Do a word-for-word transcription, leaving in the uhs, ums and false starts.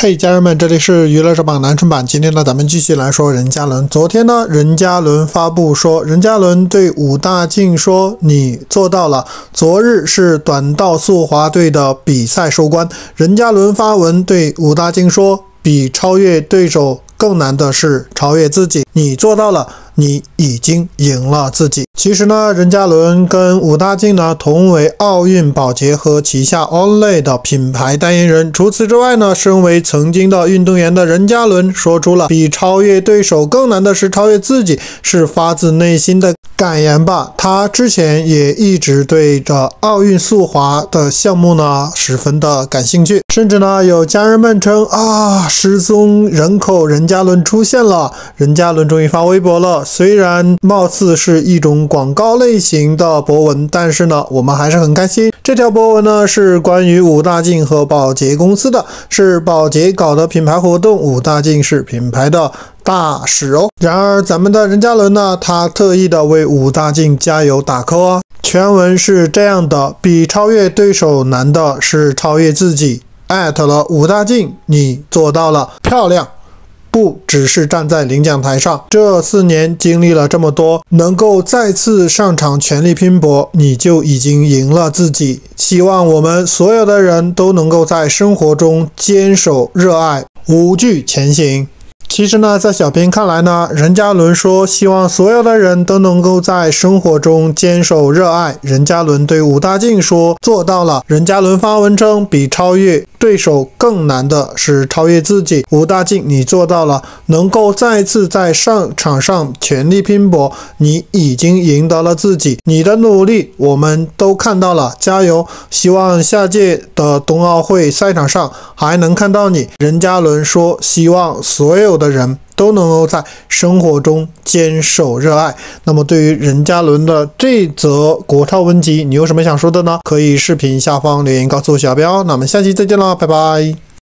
嘿，家人们，这里是娱乐热榜南春版。今天呢，咱们继续来说任嘉伦。昨天呢，任嘉伦发布说，任嘉伦对武大靖说：“你做到了。”昨日是短道速滑队的比赛收官，任嘉伦发文对武大靖说：“比超越对手更难的是超越自己，你做到了。”你已经赢了自己。其实呢，任嘉伦跟武大靖呢同为奥运宝洁和旗下 Olay 的品牌代言人。除此之外呢，身为曾经的运动员的任嘉伦说出了比超越对手更难的是超越自己，是发自内心的感言吧。他之前也一直对着奥运速滑的项目呢十分的感兴趣，甚至呢有家人们称啊，失踪人口任嘉伦出现了。任嘉伦终于发微博了。虽然貌似是一种广告类型的博文，但是呢，我们还是很开心。这条博文呢是关于武大靖和宝洁公司的，是宝洁搞的品牌活动，武大靖是品牌的大使哦。然而咱们的任嘉伦呢，他特意的为武大靖加油打 call 啊。全文是这样的：比超越对手难的是超越自己，艾特了武大靖，你做到了，漂亮。不只是站在领奖台上，这四年经历了这么多，能够再次上场全力拼搏，你就已经赢了自己。希望我们所有的人都能够在生活中坚守热爱，无惧前行。其实呢，在小编看来呢，任嘉伦说希望所有的人都能够在生活中坚守热爱。任嘉伦对武大靖说做到了。任嘉伦发文称，比超越对手更难的是超越自己。武大靖，你做到了，能够再次在上场上全力拼搏，你已经赢得了自己。你的努力我们都看到了，加油！希望下届的冬奥会赛场上还能看到你。任嘉伦说，希望所有的人都能够在生活中坚守热爱。那么对于任嘉伦的这则国潮文集，你有什么想说的呢？可以视频下方留言告诉小彪。那我们下期再见了，拜拜。